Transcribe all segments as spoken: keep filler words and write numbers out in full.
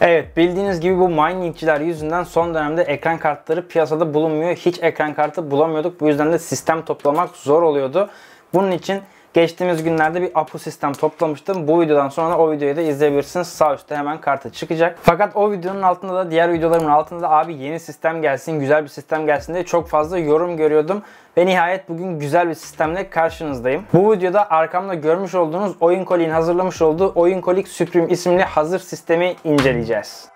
Evet, bildiğiniz gibi bu miningçiler yüzünden son dönemde ekran kartları piyasada bulunmuyor. Hiç ekran kartı bulamıyorduk. Bu yüzden de sistem toplamak zor oluyordu. Bunun için geçtiğimiz günlerde bir Apu sistem toplamıştım. Bu videodan sonra o videoyu da izleyebilirsiniz. Sağ üstte hemen kartı çıkacak. Fakat o videonun altında da diğer videolarımın altında da abi yeni sistem gelsin, güzel bir sistem gelsin diye çok fazla yorum görüyordum. Ve nihayet bugün güzel bir sistemle karşınızdayım. Bu videoda arkamda görmüş olduğunuz Oyunkolik'in hazırlamış olduğu Oyunkolik Supreme isimli hazır sistemi inceleyeceğiz.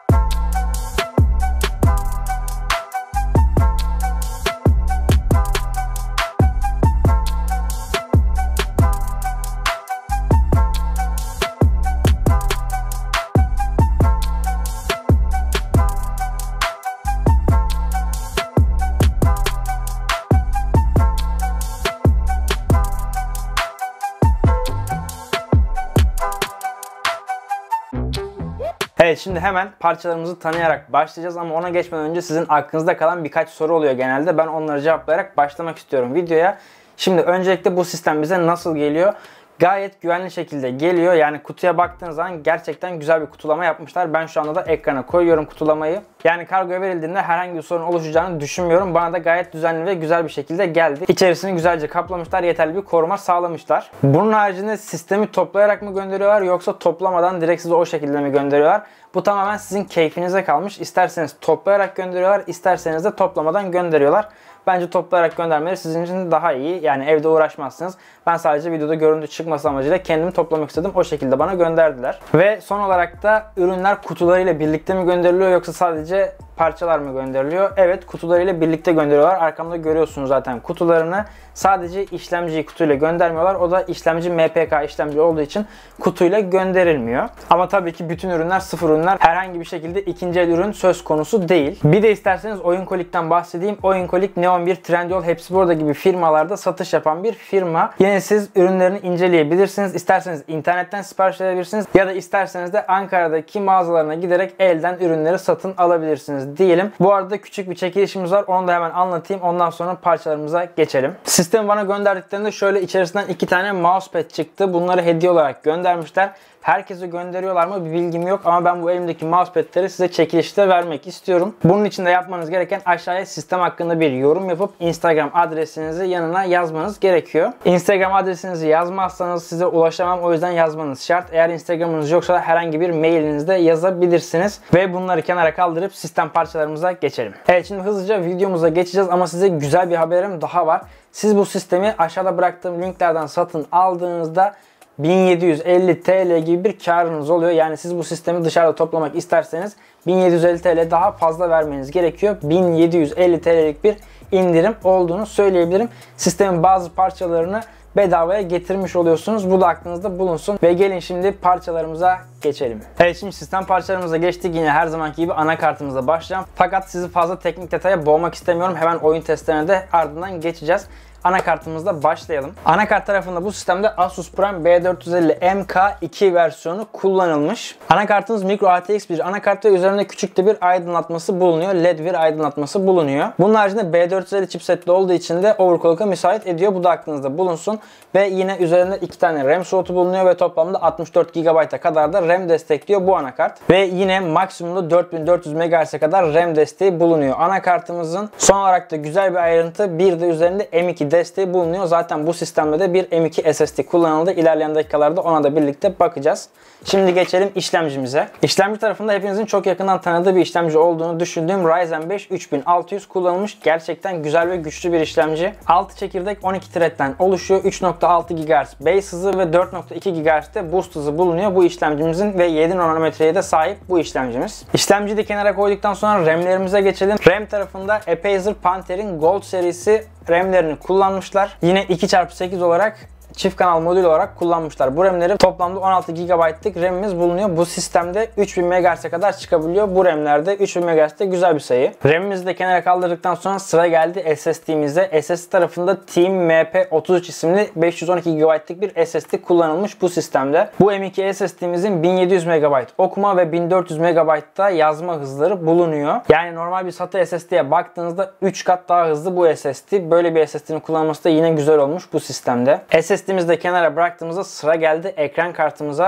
Evet, şimdi hemen parçalarımızı tanıyarak başlayacağız ama ona geçmeden önce sizin aklınızda kalan birkaç soru oluyor genelde. Ben onları cevaplayarak başlamak istiyorum videoya. Şimdi öncelikle bu sistem bize nasıl geliyor? Gayet güvenli şekilde geliyor. Yani kutuya baktığınız zaman gerçekten güzel bir kutulama yapmışlar. Ben şu anda da ekrana koyuyorum kutulamayı. Yani kargoya verildiğinde herhangi bir sorun oluşacağını düşünmüyorum. Bana da gayet düzenli ve güzel bir şekilde geldi. İçerisini güzelce kaplamışlar. Yeterli bir koruma sağlamışlar. Bunun haricinde sistemi toplayarak mı gönderiyorlar yoksa toplamadan direkt size o şekilde mi gönderiyorlar? Bu tamamen sizin keyfinize kalmış. İsterseniz toplayarak gönderiyorlar, isterseniz de toplamadan gönderiyorlar. Bence toplayarak göndermeleri sizin için daha iyi. Yani evde uğraşmazsınız. Ben sadece videoda görüntü çıkması amacıyla kendimi toplamak istedim. O şekilde bana gönderdiler. Ve son olarak da ürünler kutularıyla birlikte mi gönderiliyor yoksa sadece parçalar mı gönderiliyor? Evet, kutularıyla birlikte gönderiyorlar. Arkamda görüyorsunuz zaten kutularını. Sadece işlemciyi kutuyla göndermiyorlar. O da işlemci M P K işlemci olduğu için kutuyla gönderilmiyor. Ama tabii ki bütün ürünler sıfır ürünler. Herhangi bir şekilde ikinci el ürün söz konusu değil. Bir de isterseniz Oyunkolik'ten bahsedeyim. Oyunkolik, Neon bir, Trendyol, hepsi burada gibi firmalarda satış yapan bir firma. Yine siz ürünlerini inceleyebilirsiniz. İsterseniz internetten sipariş edebilirsiniz ya da isterseniz de Ankara'daki mağazalarına giderek elden ürünleri satın alabilirsiniz diyelim. Bu arada küçük bir çekilişimiz var. Onu da hemen anlatayım. Ondan sonra parçalarımıza geçelim. Sistemi bana gönderdiklerinde şöyle içerisinden iki tane mousepad çıktı. Bunları hediye olarak göndermişler. Herkese gönderiyorlar mı bir bilgim yok ama ben bu elimdeki mousepad'leri size çekilişte vermek istiyorum. Bunun için de yapmanız gereken aşağıya sistem hakkında bir yorum yapıp Instagram adresinizi yanına yazmanız gerekiyor. Instagram adresinizi yazmazsanız size ulaşamam, o yüzden yazmanız şart. Eğer Instagram'ınız yoksa herhangi bir mailinizde yazabilirsiniz. Ve bunları kenara kaldırıp sistem parçalarımıza geçelim. Evet, şimdi hızlıca videomuza geçeceğiz ama size güzel bir haberim daha var. Siz bu sistemi aşağıda bıraktığım linklerden satın aldığınızda bin yedi yüz elli TL gibi bir karınız oluyor. Yani siz bu sistemi dışarıda toplamak isterseniz bin yedi yüz elli TL daha fazla vermeniz gerekiyor. bin yedi yüz elli TL'lik bir indirim olduğunu söyleyebilirim. Sistemin bazı parçalarını bedavaya getirmiş oluyorsunuz. Bu da aklınızda bulunsun. Ve gelin şimdi parçalarımıza geçelim. Evet, şimdi sistem parçalarımıza geçtik. Yine her zamanki gibi anakartımıza başlayacağım. Fakat sizi fazla teknik detaya boğmak istemiyorum. Hemen oyun testlerine de ardından geçeceğiz. Anakartımızla başlayalım. Anakart tarafında bu sistemde Asus Prime B dört yüz elli M K iki versiyonu kullanılmış. Anakartımız micro A T X bir anakart ve üzerinde küçük de bir aydınlatması bulunuyor. L E D bir aydınlatması bulunuyor. Bunun haricinde B dört yüz elli chipsetli olduğu için de overclock'a müsait ediyor. Bu da aklınızda bulunsun. Ve yine üzerinde iki tane RAM slotu bulunuyor ve toplamda altmış dört gigabayta kadar da RAM destekliyor bu anakart. Ve yine maksimumda dört bin dört yüz megahertz'e kadar RAM desteği bulunuyor anakartımızın. Son olarak da güzel bir ayrıntı, bir de üzerinde M iki desteği bulunuyor. Zaten bu sistemde de bir M iki S S D kullanıldı. İlerleyen dakikalarda ona da birlikte bakacağız. Şimdi geçelim işlemcimize. İşlemci tarafında hepinizin çok yakından tanıdığı bir işlemci olduğunu düşündüğüm Ryzen beş üç bin altı yüz kullanılmış. Gerçekten güzel ve güçlü bir işlemci. altı çekirdek on iki thread'den oluşuyor. üç nokta altı gigahertz base hızı ve dört nokta iki gigahertz'te boost hızı bulunuyor bu işlemcimizin ve yedi nanometreye de sahip bu işlemcimiz. İşlemciyi de kenara koyduktan sonra RAM'lerimize geçelim. RAM tarafında Apacer Panther'in Gold serisi RAM'lerini kullanmışlar. Yine iki çarpı sekiz olarak çift kanal modül olarak kullanmışlar. Bu RAM'leri toplamda on altı gigabaytlık RAM'imiz bulunuyor. Bu sistemde üç bin megahertz'e kadar çıkabiliyor. Bu RAM'lerde üç bin megahertz'te güzel bir sayı. RAM'imizi de kenara kaldırdıktan sonra sıra geldi S S D'mize. S S D tarafında Team M P otuz üç isimli beş yüz on iki gigabaytlık bir S S D kullanılmış bu sistemde. Bu M iki S S D'mizin bin yedi yüz megabayt okuma ve bin dört yüz megabaytta yazma hızları bulunuyor. Yani normal bir SATA S S D'ye baktığınızda üç kat daha hızlı bu S S D. Böyle bir S S D'nin kullanılması da yine güzel olmuş bu sistemde. S S D'mizi de kenara bıraktığımızda sıra geldi ekran kartımıza.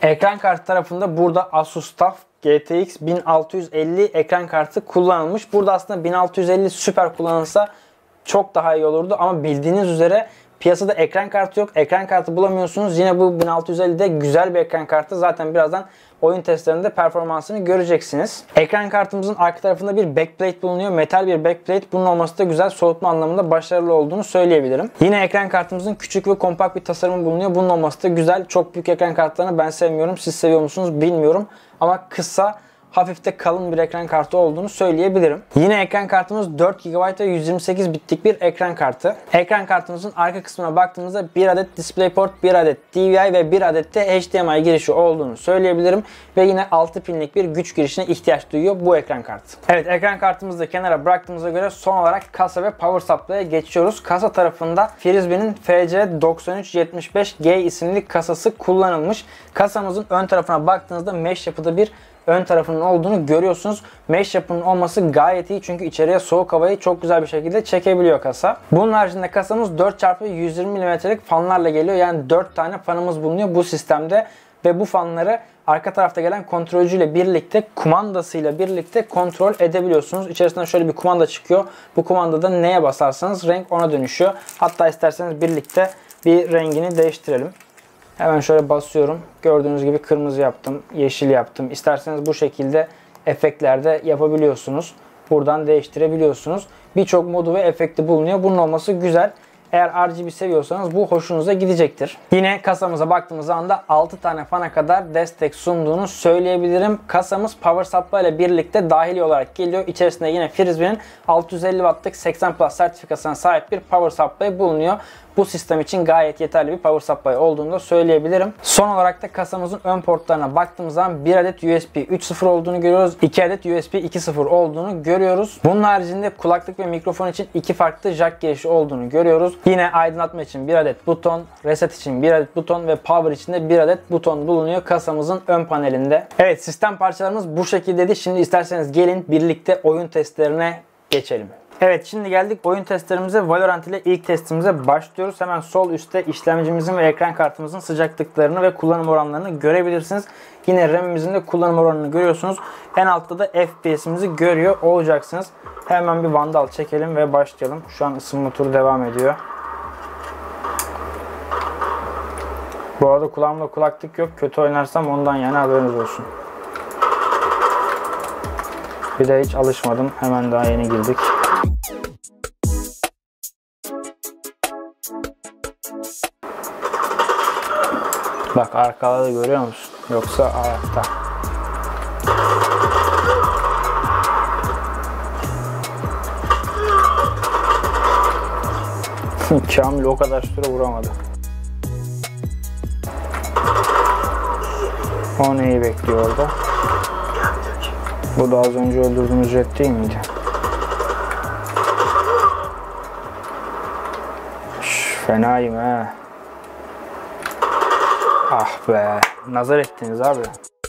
Ekran kartı tarafında burada Asus TUF G T X bin altı yüz elli ekran kartı kullanılmış. Burada aslında bin altı yüz elli süper kullanılsa çok daha iyi olurdu ama bildiğiniz üzere piyasada ekran kartı yok. Ekran kartı bulamıyorsunuz. Yine bu bin altı yüz elli de güzel bir ekran kartı. Zaten birazdan oyun testlerinde performansını göreceksiniz. Ekran kartımızın arka tarafında bir backplate bulunuyor. Metal bir backplate. Bunun olması da güzel. Soğutma anlamında başarılı olduğunu söyleyebilirim. Yine ekran kartımızın küçük ve kompakt bir tasarımı bulunuyor. Bunun olması da güzel. Çok büyük ekran kartlarını ben sevmiyorum. Siz seviyor musunuz bilmiyorum. Ama kısa, hafif de kalın bir ekran kartı olduğunu söyleyebilirim. Yine ekran kartımız dört gigabayt ve yüz yirmi sekiz bitlik bir ekran kartı. Ekran kartımızın arka kısmına baktığımızda bir adet DisplayPort, bir adet D V I ve bir adet de H D M I girişi olduğunu söyleyebilirim. Ve yine altı pinlik bir güç girişine ihtiyaç duyuyor bu ekran kartı. Evet, ekran kartımızı da kenara bıraktığımıza göre son olarak kasa ve power supply'a geçiyoruz. Kasa tarafında Frisbee'nin F C doksan üç yetmiş beş G isimli kasası kullanılmış. Kasamızın ön tarafına baktığınızda mesh yapıda bir ön tarafının olduğunu görüyorsunuz. Mesh yapının olması gayet iyi çünkü içeriye soğuk havayı çok güzel bir şekilde çekebiliyor kasa. Bunun haricinde kasamız dört çarpı yüz yirmi milimetrelik fanlarla geliyor. Yani dört tane fanımız bulunuyor bu sistemde ve bu fanları arka tarafta gelen kontrolcüyle birlikte, kumandasıyla birlikte kontrol edebiliyorsunuz. İçerisinden şöyle bir kumanda çıkıyor. Bu kumandada neye basarsanız renk ona dönüşüyor. Hatta isterseniz birlikte bir rengini değiştirelim. Hemen şöyle basıyorum. Gördüğünüz gibi kırmızı yaptım, yeşil yaptım. İsterseniz bu şekilde efektlerde yapabiliyorsunuz. Buradan değiştirebiliyorsunuz. Birçok modu ve efekti bulunuyor. Bunun olması güzel. Eğer R G B seviyorsanız bu hoşunuza gidecektir. Yine kasamıza baktığımız anda altı tane fana kadar destek sunduğunu söyleyebilirim. Kasamız power supply ile birlikte dahili olarak geliyor. İçerisinde yine Frisbee'nin altı yüz elli wattlık seksen plus sertifikasına sahip bir power supply bulunuyor. Bu sistem için gayet yeterli bir power supply olduğunu da söyleyebilirim. Son olarak da kasamızın ön portlarına baktığımız zaman bir adet U S B üç nokta sıfır olduğunu görüyoruz. iki adet U S B iki nokta sıfır olduğunu görüyoruz. Bunun haricinde kulaklık ve mikrofon için iki farklı jack girişi olduğunu görüyoruz. Yine aydınlatma için bir adet buton, reset için bir adet buton ve power için de bir adet buton bulunuyor kasamızın ön panelinde. Evet, sistem parçalarımız bu şekildeydi. Şimdi isterseniz gelin birlikte oyun testlerine geçelim. Evet, şimdi geldik oyun testlerimize. Valorant ile ilk testimize başlıyoruz. Hemen sol üstte işlemcimizin ve ekran kartımızın sıcaklıklarını ve kullanım oranlarını görebilirsiniz. Yine RAM'imizin de kullanım oranını görüyorsunuz. En altta da F P S'imizi görüyor olacaksınız. Hemen bir Vandal çekelim ve başlayalım. Şu an ısınma turu devam ediyor. Bu arada kulağımda kulaklık yok. Kötü oynarsam ondan yani haberiniz olsun. Bir de hiç alışmadım. Hemen daha yeni girdik. Bak arkada görüyor musun? Yoksa ayakta. Kamil o kadar süre vuramadı. O neyi bekliyor orada? Bu da az önce öldürdüğümüz jet değil miydi? Şş, fenayım he. Ah be, nazar ettiniz abi.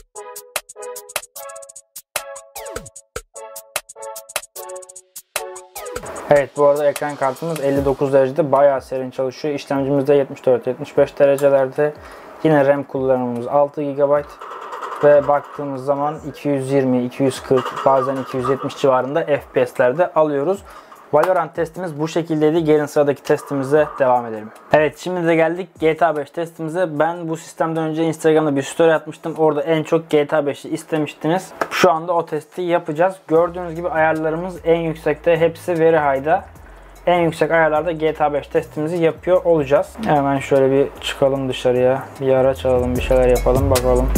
Evet, bu arada ekran kartımız elli dokuz derecede bayağı serin çalışıyor. İşlemcimiz de yetmiş dört yetmiş beş derecelerde. Yine RAM kullanımımız altı gigabayt. Ve baktığımız zaman iki yüz yirmi, iki yüz kırk, bazen iki yüz yetmiş civarında F P S'lerde alıyoruz. Valorant testimiz bu şekildeydi. Gelin sıradaki testimize devam edelim. Evet, şimdi de geldik G T A beş testimize. Ben bu sistemden önce Instagram'da bir story atmıştım. Orada en çok G T A beşi istemiştiniz. Şu anda o testi yapacağız. Gördüğünüz gibi ayarlarımız en yüksekte. Hepsi Very High'da. En yüksek ayarlarda G T A beş testimizi yapıyor olacağız. Hemen şöyle bir çıkalım dışarıya. Bir araç alalım, bir şeyler yapalım bakalım.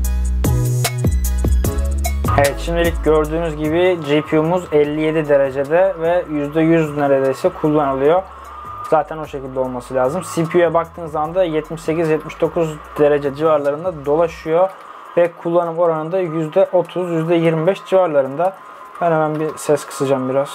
Evet, şimdilik gördüğünüz gibi G P U'muz elli yedi derecede ve yüzde yüz neredeyse kullanılıyor. Zaten o şekilde olması lazım. C P U'ya baktığınız zaman da yetmiş sekiz yetmiş dokuz derece civarlarında dolaşıyor ve kullanım oranında yüzde otuz yüzde yirmi beş civarlarında. Ben hemen bir ses kısacağım biraz.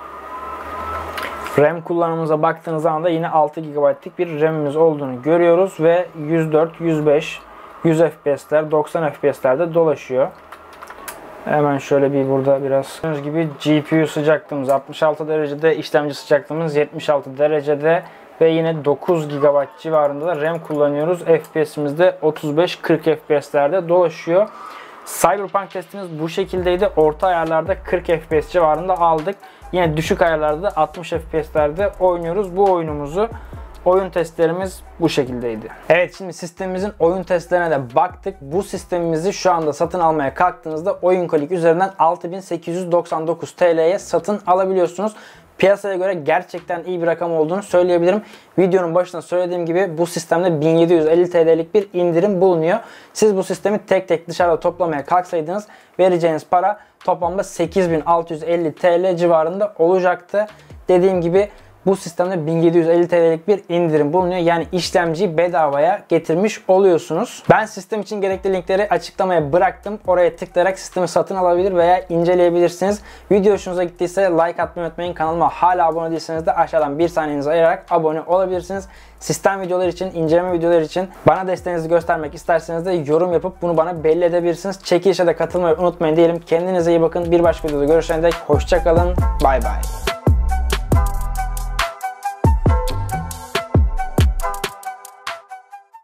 RAM kullanımımıza baktığınız zaman da yine altı gigabaytlık bir RAM'imiz olduğunu görüyoruz ve yüz dört yüz beş yüz F P S'ler doksan F P S'lerde dolaşıyor. Hemen şöyle bir burada biraz. Gördüğünüz gibi G P U sıcaklığımız altmış altı derecede, işlemci sıcaklığımız yetmiş altı derecede Ve yine dokuz gigabayt civarında da RAM kullanıyoruz. F P S'imiz de otuz beş kırk F P S'lerde dolaşıyor. Cyberpunk testimiz bu şekildeydi. Orta ayarlarda kırk F P S civarında aldık. Yine düşük ayarlarda da altmış F P S'lerde oynuyoruz bu oyunumuzu. Oyun testlerimiz bu şekildeydi. Evet, şimdi sistemimizin oyun testlerine de baktık. Bu sistemimizi şu anda satın almaya kalktığınızda Oyunkolik üzerinden altı bin sekiz yüz doksan dokuz T L'ye satın alabiliyorsunuz. Piyasaya göre gerçekten iyi bir rakam olduğunu söyleyebilirim. Videonun başında söylediğim gibi bu sistemde bin yedi yüz elli T L'lik bir indirim bulunuyor. Siz bu sistemi tek tek dışarıda toplamaya kalksaydınız vereceğiniz para toplamda sekiz bin altı yüz elli T L civarında olacaktı. Dediğim gibi bu sistemde bin yedi yüz elli T L'lik bir indirim bulunuyor. Yani işlemciyi bedavaya getirmiş oluyorsunuz. Ben sistem için gerekli linkleri açıklamaya bıraktım. Oraya tıklayarak sistemi satın alabilir veya inceleyebilirsiniz. Video hoşunuza gittiyse like atmayı unutmayın. Kanalıma hala abone değilseniz de aşağıdan bir saniyenizi ayırarak abone olabilirsiniz. Sistem videoları için, inceleme videoları için bana desteğinizi göstermek isterseniz de yorum yapıp bunu bana belli edebilirsiniz. Çekilişe de katılmayı unutmayın diyelim. Kendinize iyi bakın. Bir başka videoda görüşene dek hoşça kalın. Bay bay.